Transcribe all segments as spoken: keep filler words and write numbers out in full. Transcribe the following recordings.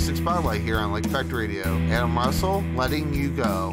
Acoustic Spotlight here on Lake Effect Radio. Adam Russell, Letting You Go.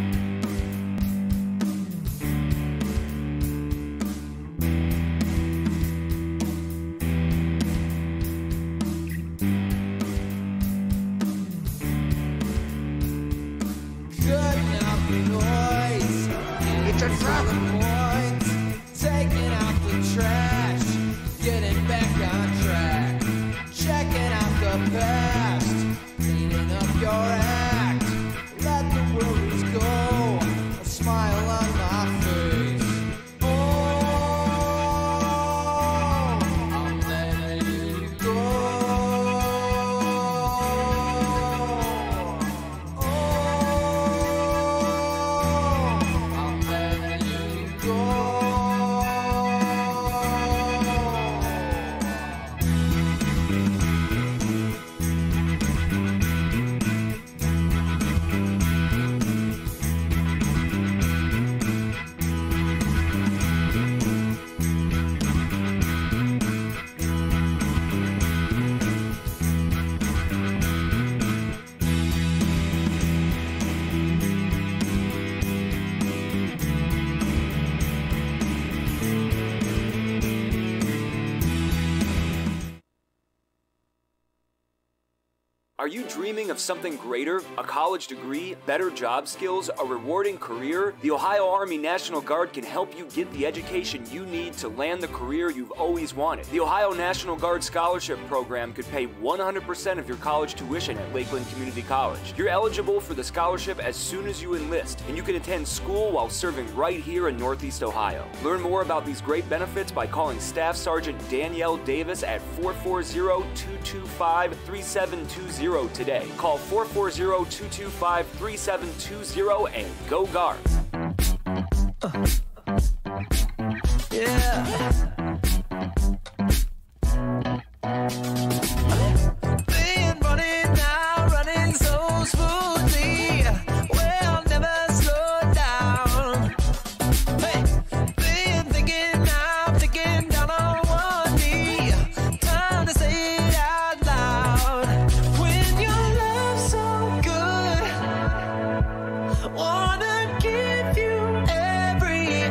Are you dreaming of something greater? A college degree, better job skills, a rewarding career? The Ohio Army National Guard can help you get the education you need to land the career you've always wanted. The Ohio National Guard Scholarship Program could pay one hundred percent of your college tuition at Lakeland Community College. You're eligible for the scholarship as soon as you enlist, and you can attend school while serving right here in Northeast Ohio. Learn more about these great benefits by calling Staff Sergeant Danielle Davis at four four zero, two two five, three seven two zero today. Call four four zero, two two five, three seven two zero and go Guards. Uh, yeah. Been running now, running so smoothly. Well, never slow down. Hey, been thinking now, thinking down on one knee. Time to say it out loud. When your love's so good, wanna give you every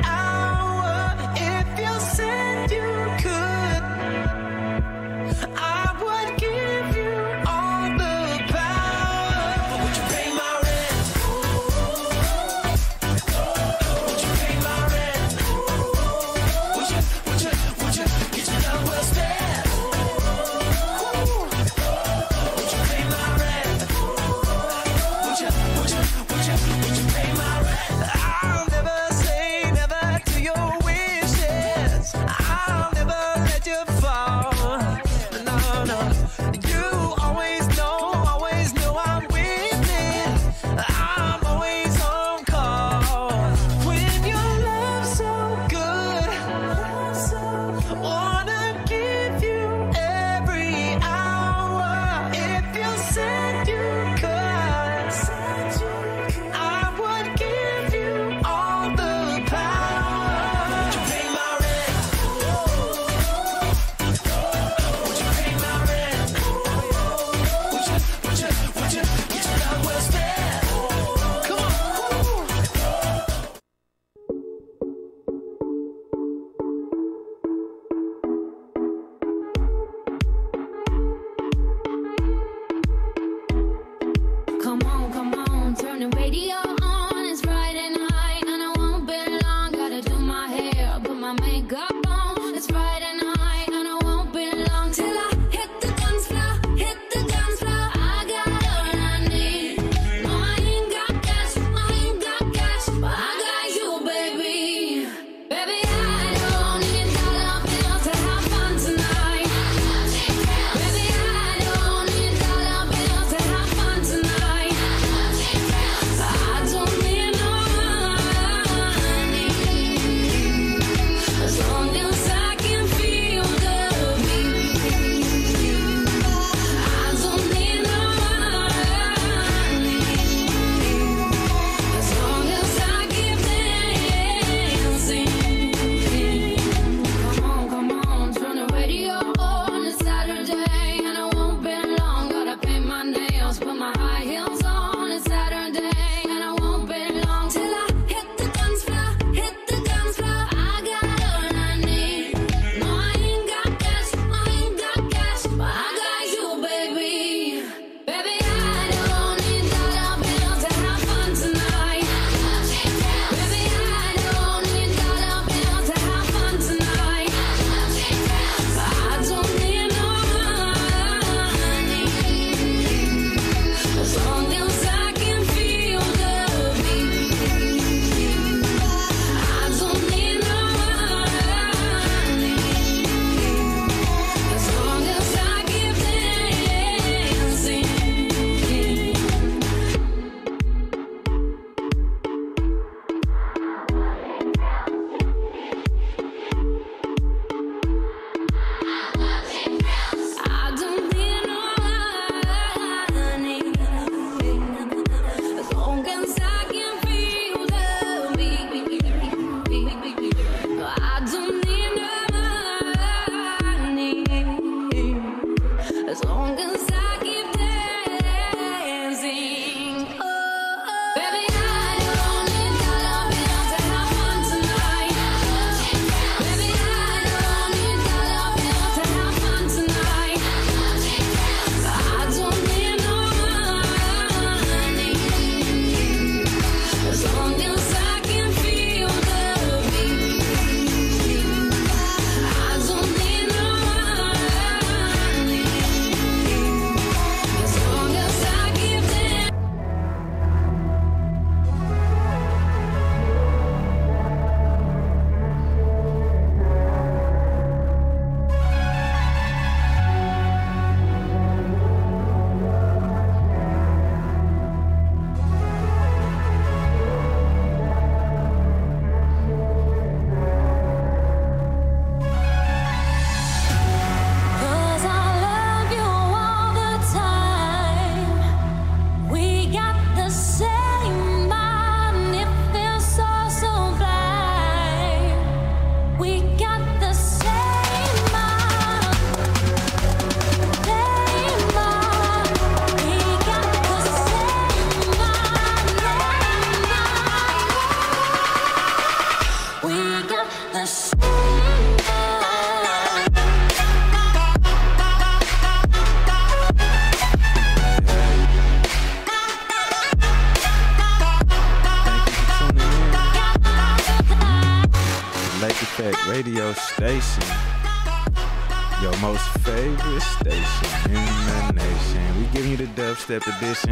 radio station. Your most favorite station in the nation. We giving you the dubstep edition.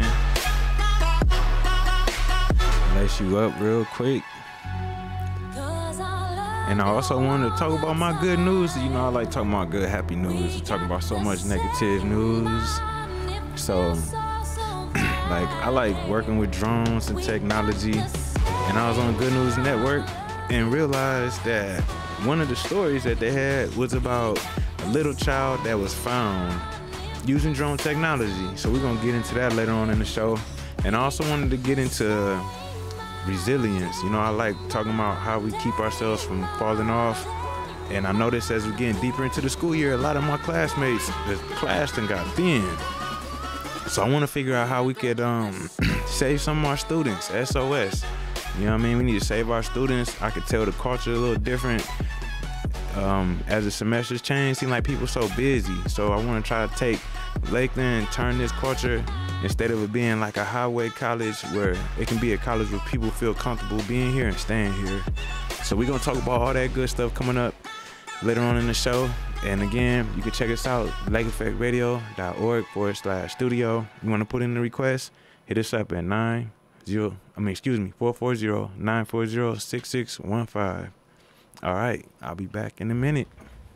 Lace you up real quick. And I also wanted to talk about my good news. You know, I like talking about good, happy news. We're talking about so much negative news. So, like, I like working with drones and technology. And I was on Good News Network and realized that one of the stories that they had was about a little child that was found using drone technology. So we're gonna get into that later on in the show. And I also wanted to get into resilience. You know, I like talking about how we keep ourselves from falling off. And I noticed as we're getting deeper into the school year, a lot of my classmates, the class done got thin. So I want to figure out how we could um, save some of our students, S O S. You know what I mean? We need to save our students. I could tell the culture a little different. Um, as the semesters change, seem like people so busy. So I want to try to take Lakeland and turn this culture, instead of it being like a highway college, where it can be a college where people feel comfortable being here and staying here. So we're going to talk about all that good stuff coming up later on in the show. And again, you can check us out, lake effect radio dot org forward slash studio. You want to put in the request, hit us up at nine zero, I mean, excuse me, four four zero, nine four zero, six six one five. All right, I'll be back in a minute.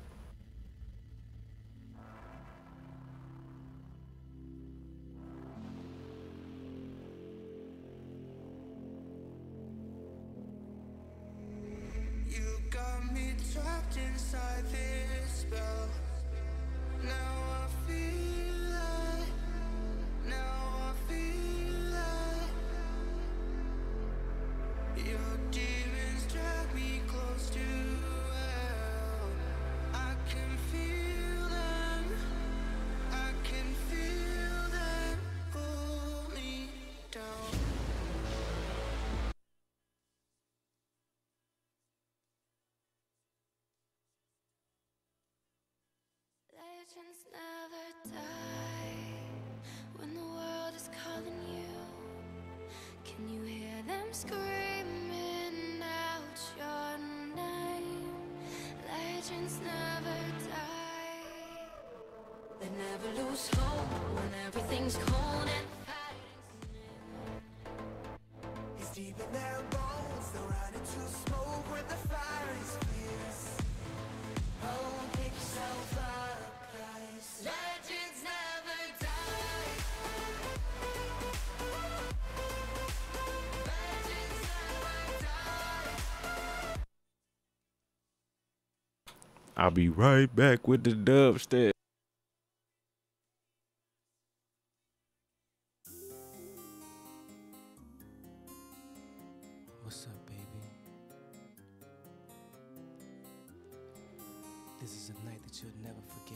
Legends never die when the world is calling you. Can you hear them screaming out your name? Legends never die. They never lose hope when everything's cold and fighting's new. It's deep in their bones, they'll run into smoke when the fire is fierce. Oh, pick yourself up. Legends never die. Legends never die. I'll be right back with the dubstep. What's up, baby? This is a night that you'll never forget.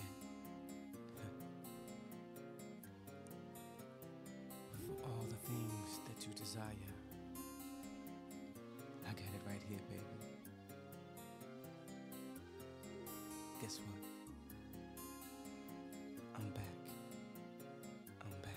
For all the things that you desire, I got it right here, baby. Guess what? I'm back. I'm back.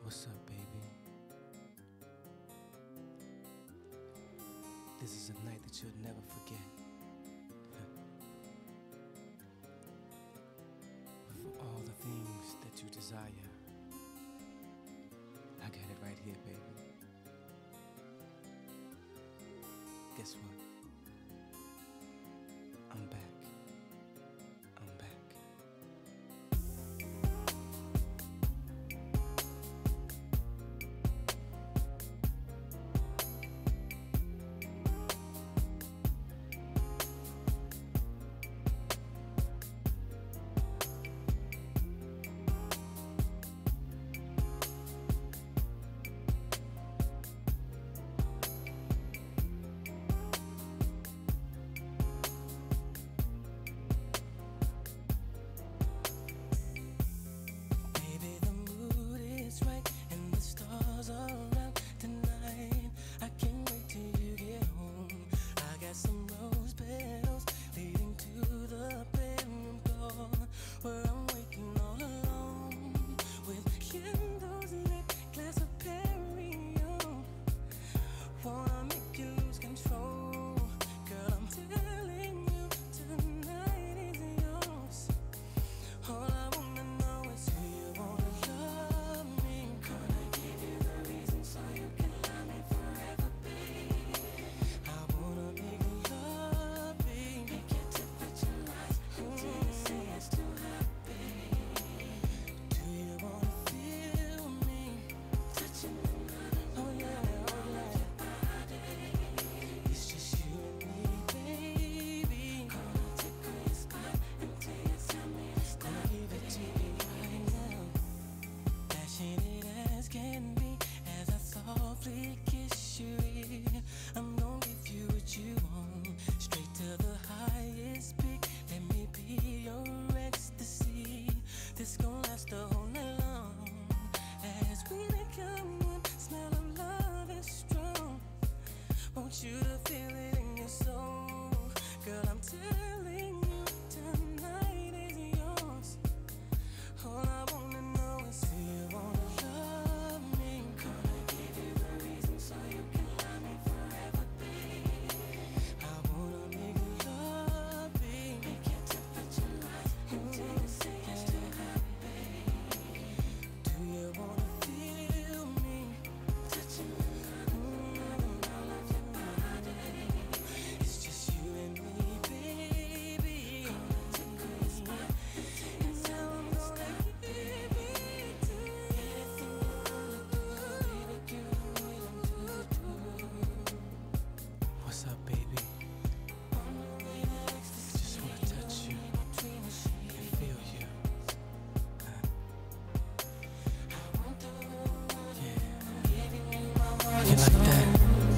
What's up, baby? This is a night that you'll never forget. For all the things that you desire, I got it right here, baby. Guess what? I'm back. I'm back. Baby, the mood is right and the stars are out tonight. I can't wait till you get home. I got some rose petals leading to the bedroom door, where I'm waiting all alone with candles lit, glass of Perrier. Wanna make you lose control, girl. I'm telling you, tonight is yours. All I wanna know is do you wanna love me? Gonna give you the reason so you can love me forever, babe. I wanna make love, babe. Make your temperature rise until you say it's too hot, babe. Do you wanna feel me touching me? Oh yeah, oh yeah. It's just you and me, baby. Gonna tickle your spot until you tell me to stop. Gonna give it to you right now. Passionate as can be, as I softly kiss your ear. I'm gonna give you what you want, straight to the highest peak. Let me be your ecstasy. This gon' last the whole night long. As we become one, smell of love is strong. Want you to feel it in your soul, girl. I'm telling you, tonight is yours. All I wanna know is do you wanna love me? Gonna give you the reason so you can love me forever, babe. I wanna make love, babe. Make your temperature rise until you say it's too hot, babe. Do you wanna feel me touching me? Mm, all of your body. It's just you and me, baby. Gonna tickle your spot and now I'm gonna give it to you. Anything you wanna do, baby girl, I'm willing to do. What's up, baby? Just wanna touch you and feel you. Huh? Yeah. You like that?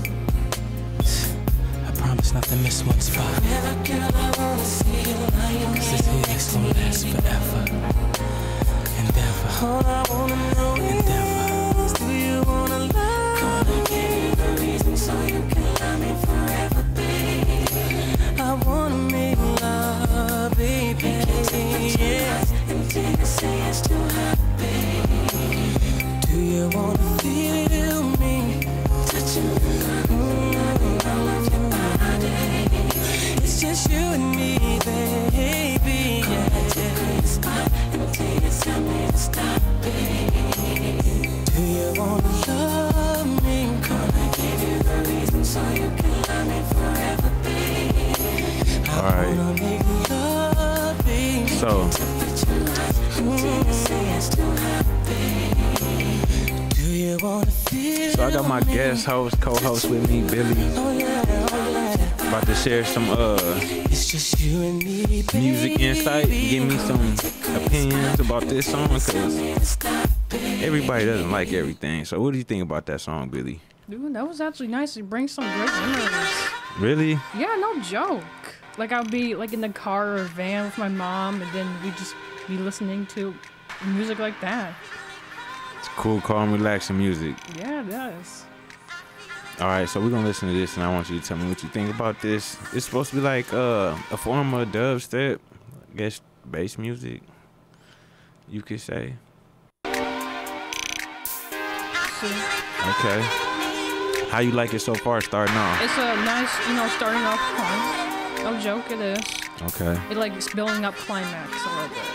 I promise not to miss one spot. Cause this here is gonna last forever. Endeavor. Endeavor. Do you wanna love? Gonna give you the reason so you can love me forever, babe. I wanna make love, baby. Yeah. Until you say it's too hot, babe. Do you wanna feel me touching me? Mm, all of your body. It's just you and me, baby. Yeah. Tickle your spot until you tell me to stop, babe. Do you wanna love me? Gonna give you the reason so you can love me forever, babe. I All right. wanna make love, babe. So, Until you say it's too hot, babe. Do you wanna feel so I got my guest host, co-host with me, Billy, Oh yeah, oh yeah. about to share some uh It's just you and me, baby. music insight, give me some opinions about this song, cause everybody doesn't like everything. So what do you think about that song, Billy? Dude, that was actually nice. It brings some great memories. Really? Yeah, no joke. Like I'll be like in the car or van with my mom, and then we just be listening to music like that. It's cool, calm, relaxing music. Yeah, it does. All right, so we're gonna listen to this, and I want you to tell me what you think about this. It's supposed to be like uh, a form of dubstep, I guess bass music, you could say. see. Okay. How you like it so far starting off? It's a nice, you know, starting off point. No joke, it is. Okay. It like it's building up climax a little bit.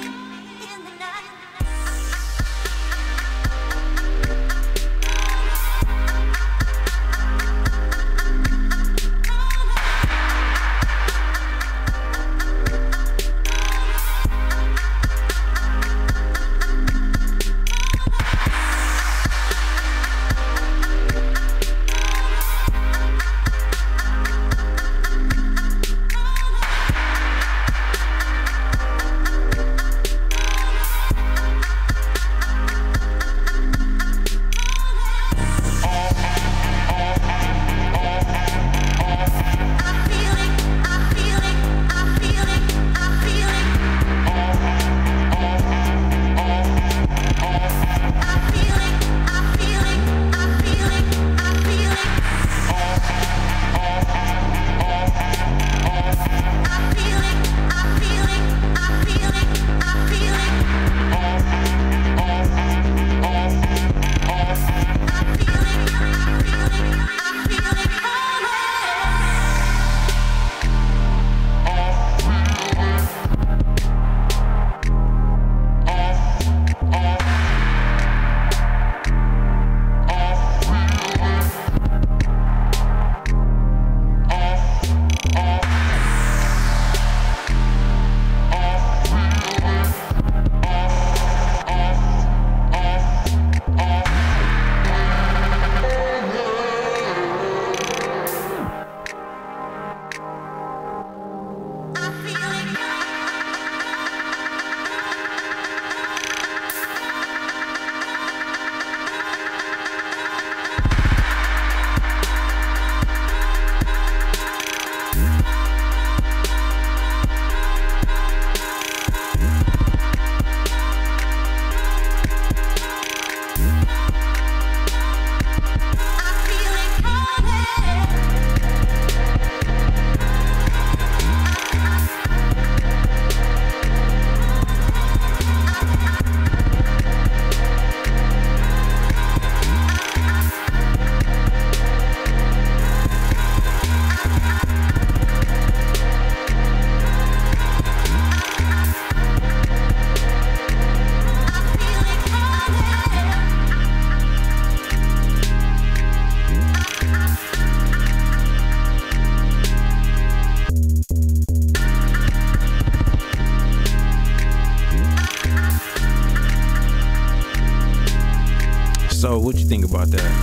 So what you think about that?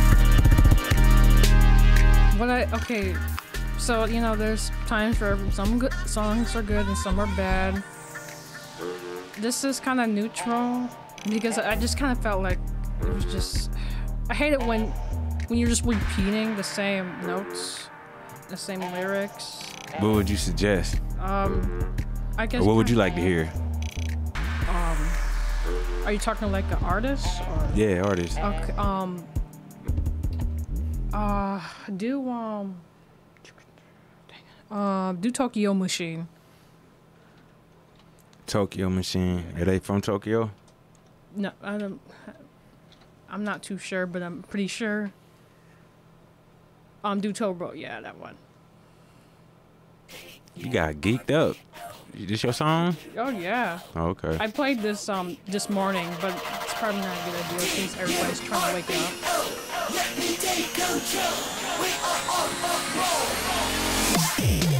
What I okay, so you know, there's times where some good songs are good and some are bad. This is kind of neutral because I just kind of felt like it was just. I hate it when when you're just repeating the same notes, the same lyrics. What would you suggest? Um, I guess. Or what would you like to hear? Um, are you talking like an artist or? Yeah, artist. Okay. Um. Uh, do um. Uh, do Tokyo Machine. Tokyo Machine. Are they from Tokyo? No, I don't. I'm not too sure, but I'm pretty sure. Um, do Tobro, yeah, that one. You got geeked up. This your song? Oh yeah. Oh, okay. I played this um this morning, but it's probably not a good idea since everybody's trying to wake up. Let me take control. We are on a roll.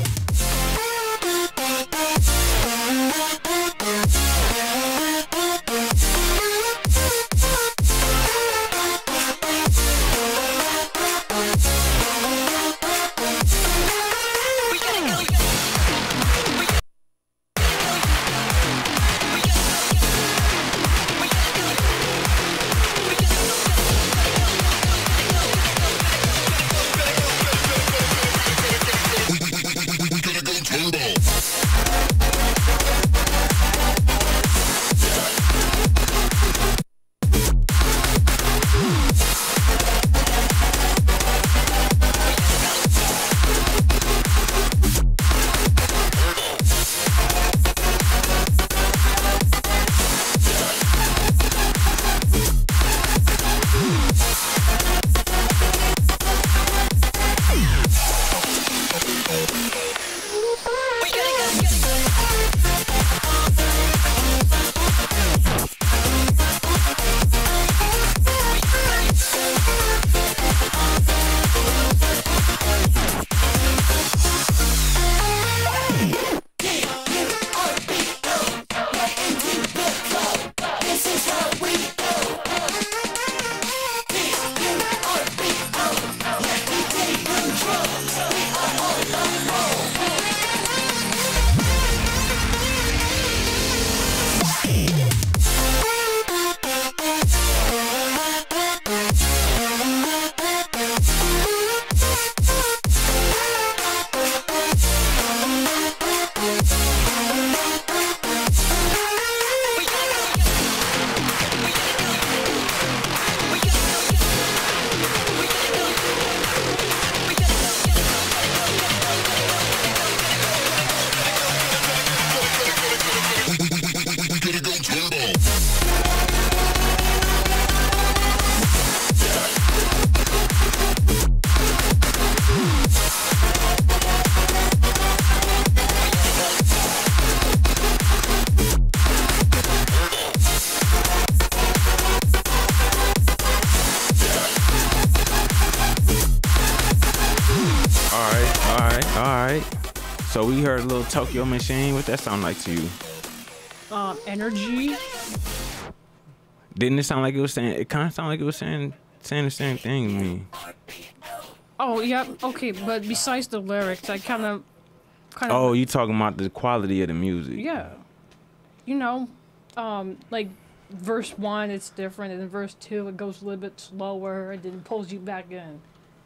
So we heard a little Tokyo Machine. What that sound like to you? Um, energy. Didn't it sound like it was saying? It kind of sounded like it was saying saying the same thing to me. Oh yeah, okay, but besides the lyrics, I kind of, kind of. Oh, you talking about the quality of the music? Yeah. You know, um, like verse one, it's different, and then verse two, it goes a little bit slower, and then pulls you back in.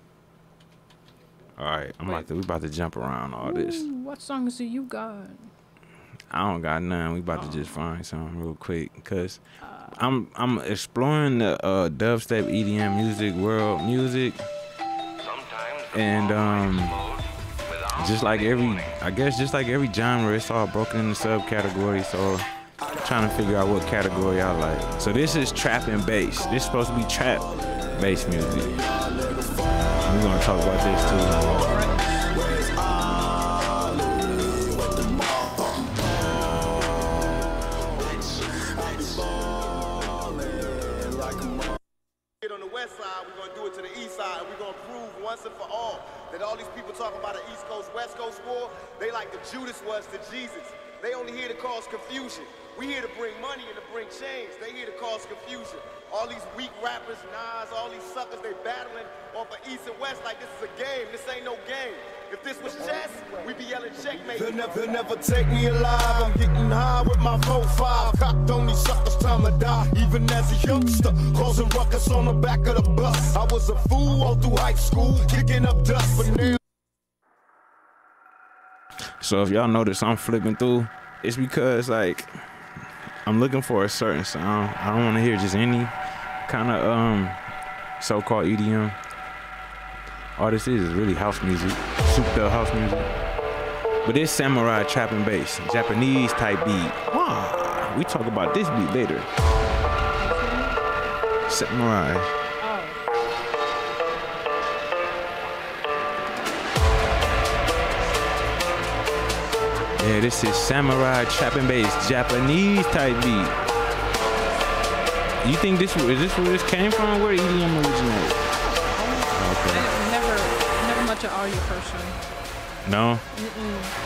All right, I'm about to we about to jump around all this. Ooh, what songs do you got? I don't got none. We about to just find something real quick, cause I'm I'm exploring the uh, dubstep E D M music world music, and um, just like every I guess just like every genre, it's all broken into subcategories. So I'm trying to figure out what category I like. So this is trap and bass. This is supposed to be trap bass music. We're gonna talk about this too. On the west side, we're gonna do it to the east side, and we're gonna prove once and for all that all these people talking about an East Coast, West Coast war, they like the Judas was to Jesus. They only here to cause confusion. We here to bring money and to bring change. They here to cause confusion. All these weak rappers, Nas, all these suckers, they battling off of East and West like this is a game. This ain't no game. If this was chess, we'd be yelling checkmate. They'll never, they'll never take me alive. I'm getting high with my four five. Cocked on these suckers, time to die. Even as a youngster, causing ruckus on the back of the bus. I was a fool all through high school, kicking up dust, but now. So if y'all notice I'm flipping through, it's because like I'm looking for a certain sound. I don't want to hear just any kind of um so-called E D M. All this is is really house music, souped up house music. But this samurai trap and bass, Japanese type beat. Wow, we talk about this beat later. Samurai. Yeah, this is samurai trap and bass, Japanese type beat. You think this is this where this came from? Where did E D M originate? Okay. I'm never, never much an audio person. No. Mm-mm.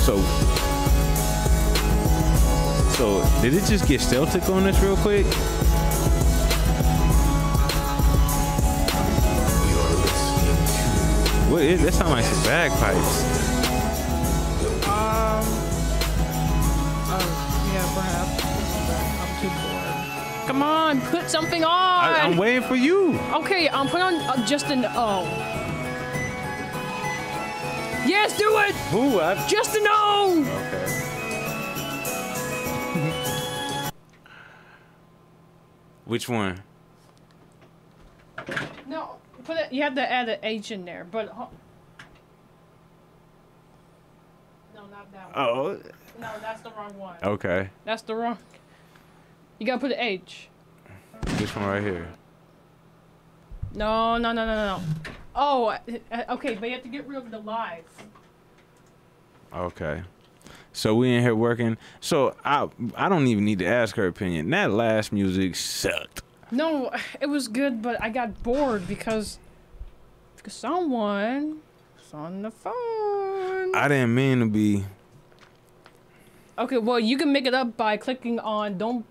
So, so did it just get Celtic on us real quick? What is that? Sound like some bagpipes. Um. Oh, yeah, perhaps. I'm too bored. Come on, put something on. I, I'm waiting for you. Okay, I'm put on uh, Justin. Oh. Yes, do it. Who? I, Justin O. Okay. Which one? No, put it. You have to add an H in there, but. ho- No, not that one. Oh. No, that's the wrong one. Okay. That's the wrong. You gotta put an H. This one right here. No, no, no, no, no. Oh, uh, okay, but you have to get rid of the live. Okay. So we in here working. So I I don't even need to ask her opinion. That last music sucked. No, it was good, but I got bored because, because someone was on the phone. I didn't mean to be. Okay, well, you can make it up by clicking on don't.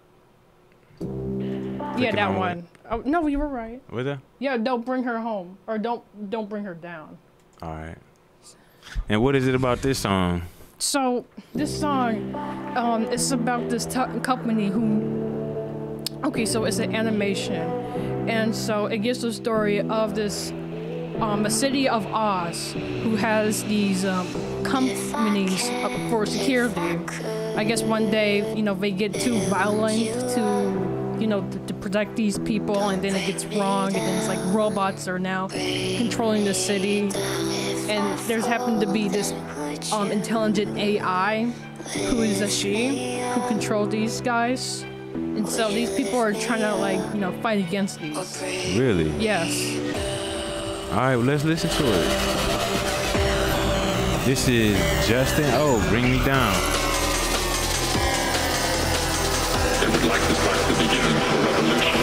yeah, Clicking that on one. Oh, no, you were right. Was that? Yeah, don't bring her home, or don't don't bring her down. All right. And what is it about this song? So this song, um, it's about this t- company who. Okay, so it's an animation, and so it gives the story of this, um, a city of Oz who has these um, companies uh, for security. I guess one day, you know, they get too violent to, you know, to, to protect these people, and then it gets wrong, and then it's like robots are now controlling the city, and there's happened to be this um, intelligent A I who is a she who control these guys. And so these people are trying to, like, you know, fight against these. Really? Yes. All right, well, let's listen to it. This is Justin O. Bring Me Down. They would like this like the beginning of a revolution.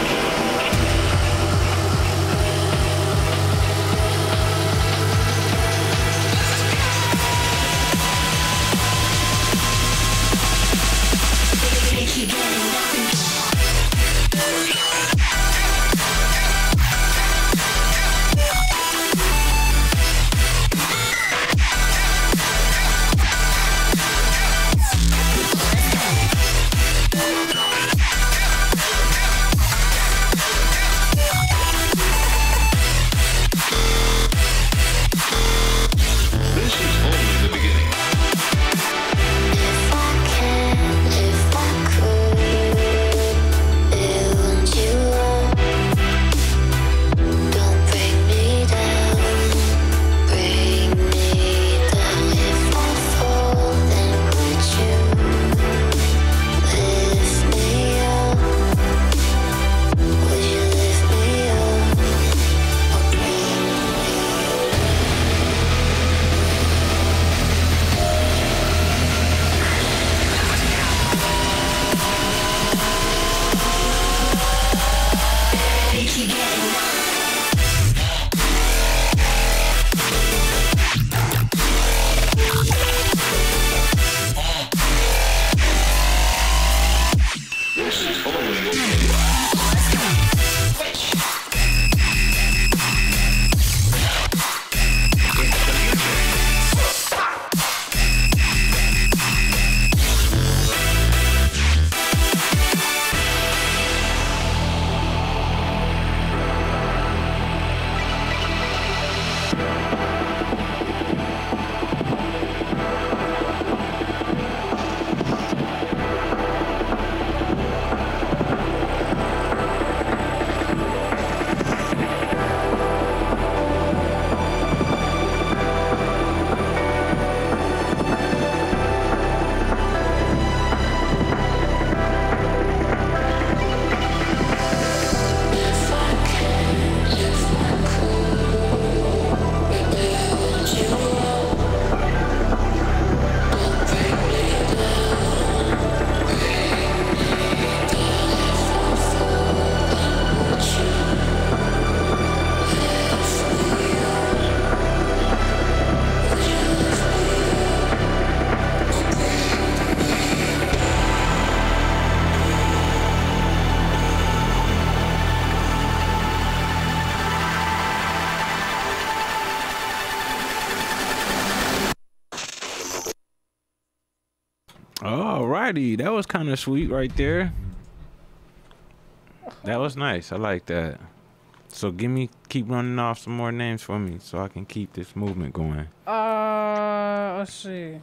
Alrighty, that was kind of sweet right there. That was nice. I like that. So give me, keep running off some more names for me so I can keep this movement going. Uh, let's see.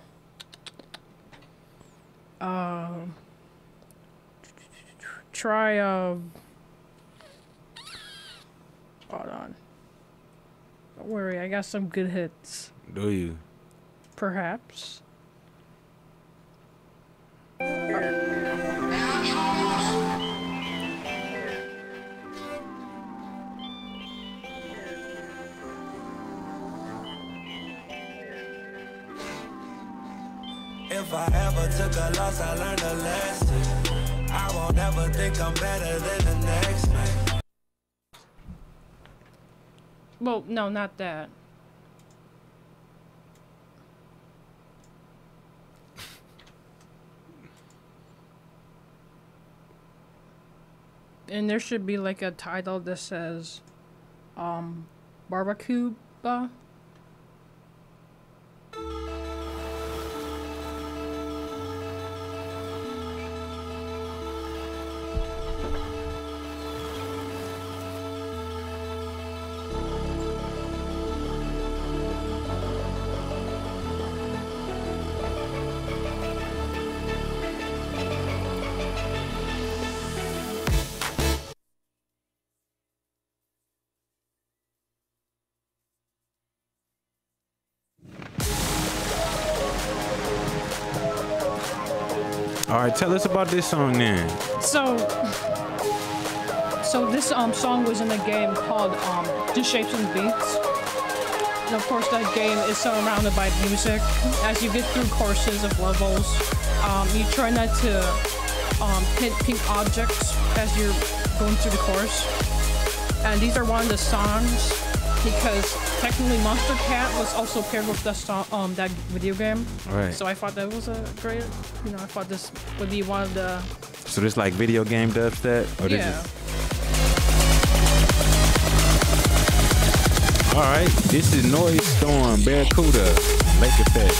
Um, try, uh, hold on. Don't worry, I got some good hits. Do you? Perhaps. If I ever took a loss, I learned a lesson. I won't ever think I'm better than the next man. Well, no, not that. And there should be like a title that says, um, Barbecue. All right, tell us about this song then. So, so this um song was in a game called um Just Shapes and Beats. And of course that game is surrounded by music. As you get through courses of levels, um, you try not to um, hit pink objects as you're going through the course. And these are one of the songs because technically Monster Cat was also paired with the song, um, that video game. Right. So I thought that was a great, you know, I thought this would be one of the. So this like video game dubstep? Or this Yeah. is- All right, this is Noise Storm, Barracuda, Lake Effect.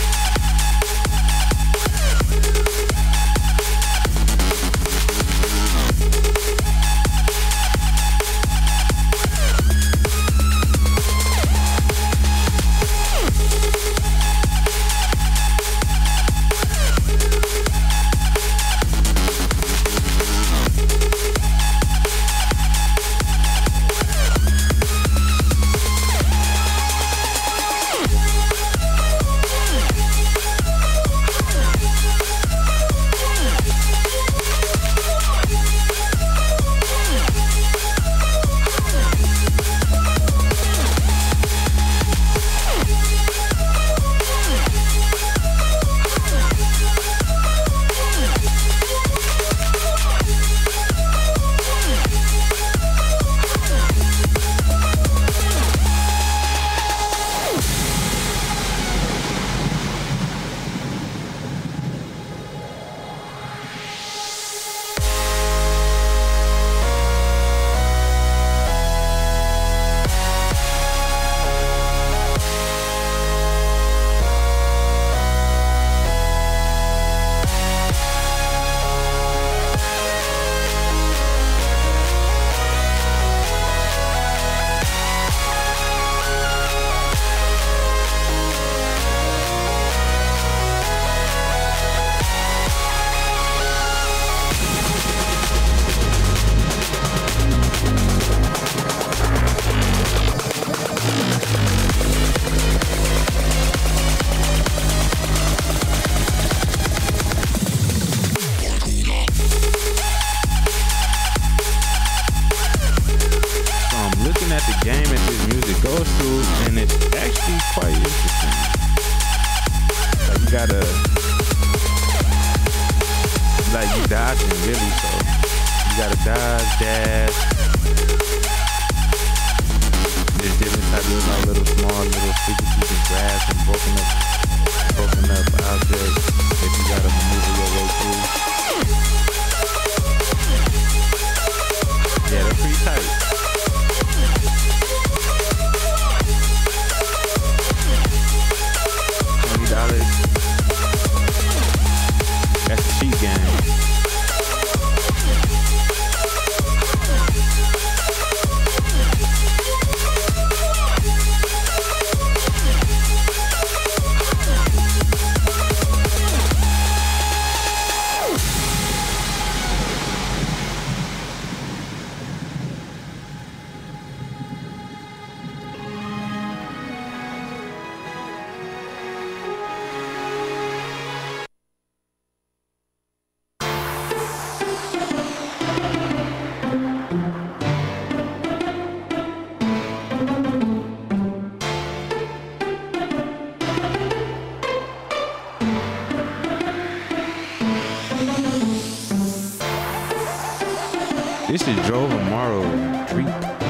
This is Joe Amaro Creep.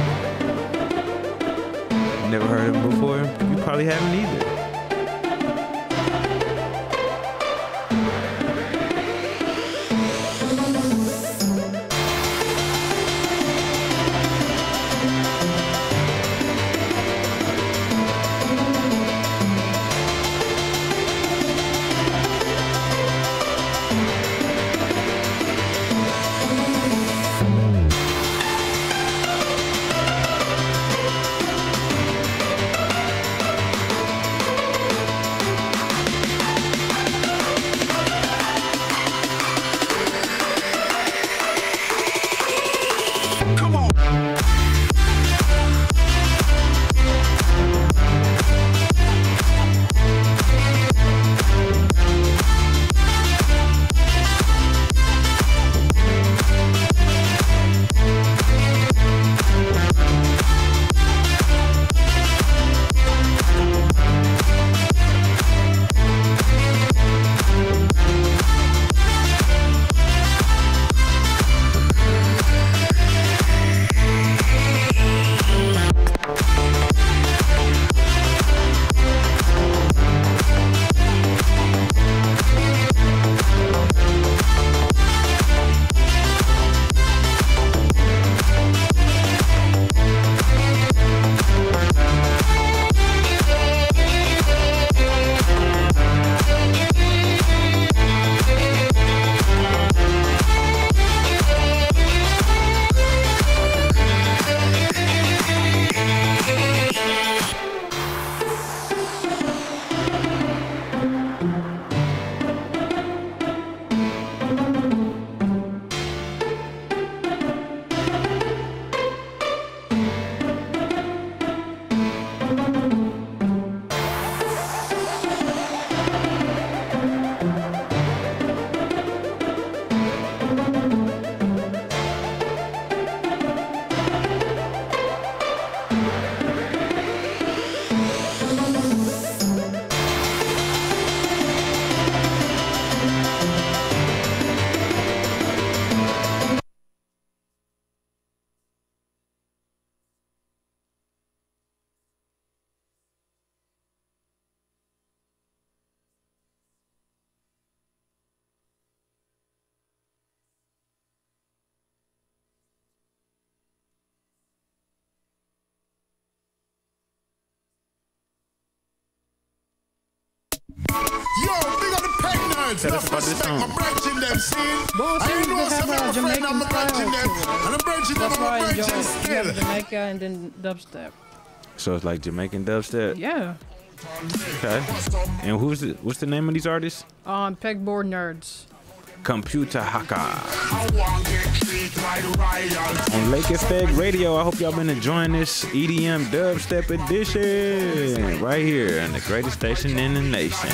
Never heard of him before? You probably haven't either. Yo, big up the peg nerds. Tell us about this song. I'm branching them, see? Well, I see, ain't they know have some a of my friend, Jamaican I'm branching style them. to it. And I'm branching them, That's I'm why I enjoy branching it. You still. have Jamaica and then dubstep. So it's like Jamaican dubstep. Yeah. Okay. And who's the, what's the name of these artists? Um, Pegboard Nerds. Computer Haka. On Lake Effect Radio, I hope y'all been enjoying this E D M dubstep edition right here on the greatest station in the nation.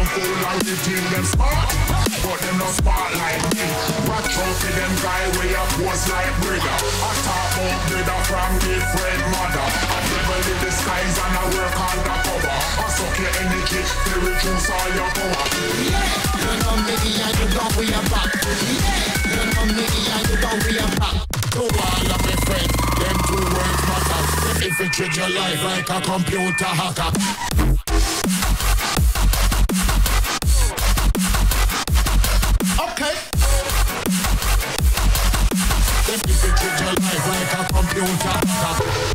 But them no spot like me. Watch out for them guy way up was like brother. I talk about brother from different mother. I never leave the skies and I work undercover. I suck your energy, they reduce all your power. Yeah, you know me and you know we are back. Yeah, you know me and you know we are back. To all of my friends, them two words matter. If you treat your life like a computer hacker. Okay. If you treat your life like a computer hacker.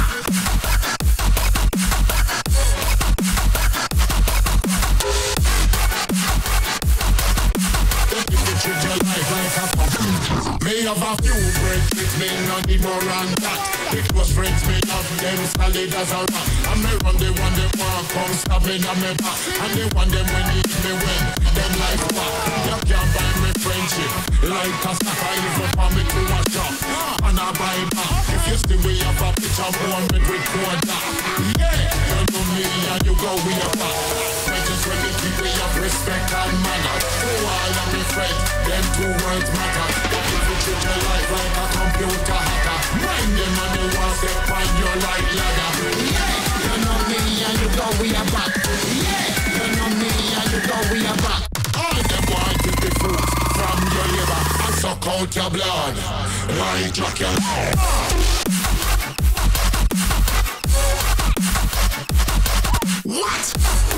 Me have a few friends with me, not the more than that. The close friends me have them solid as a rock. And me run the one them want come stab me on me back. And the one them when need me when them like back. You can't buy me friendship like a sucker even for me to watch up. And I buy back if you still we have a picture born me with quarter. Yeah, you know me and you go we are back. Friends when the people we have respect and manner. To all of me friends, them two words matter. Treat your life like a computer hacker. Mind them and they want to find your light ladder. Yeah, you know me and you know we are back. Yeah, you know me and you know we are back. All them want to be fruits from your liver and suck out your blood. Like Jack. What?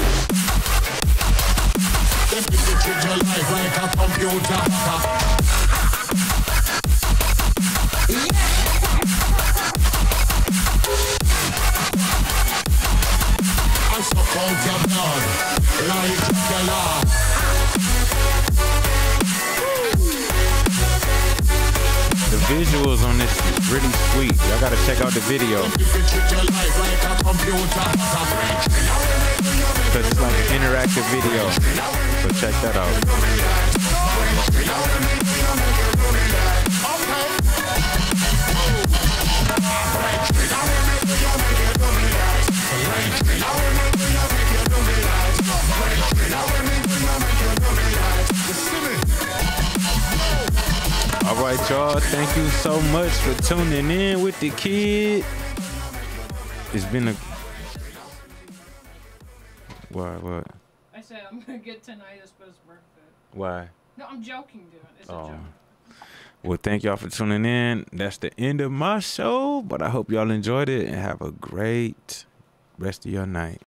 If you treat your life like a computer. Yeah. I suck out your blood like Dracula. The visuals on this is really sweet. Y'all gotta check out the video. Because it's like an interactive video. So check that out. All right, y'all. Thank you so much for tuning in with the kid. It's been a... What? What? I said I'm gonna get tinnitus for his birthday. Why? No, I'm joking, dude. It's a Oh. joke. Well, thank y'all for tuning in. That's the end of my show, but I hope y'all enjoyed it and have a great rest of your night.